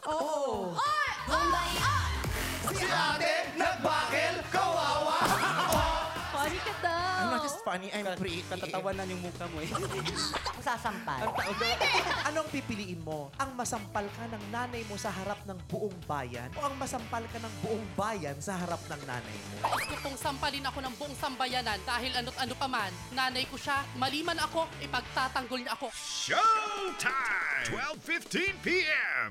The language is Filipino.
Oo. Si ate, nagbakel, kawawa. Funny ka daw. I'm not just funny, I'm pretty. Katatawanan yung mukha mo eh. Sasampal. Anong pipiliin mo? Ang masampal ka ng nanay mo sa harap ng buong bayan o ang masampal ka ng buong bayan sa harap ng nanay mo? Gusto kong sampalin ako ng buong sambayanan dahil ano't ano pa man. Nanay ko siya, maliman ako, ipagtatanggol niya ako. Showtime! 12:15 p.m.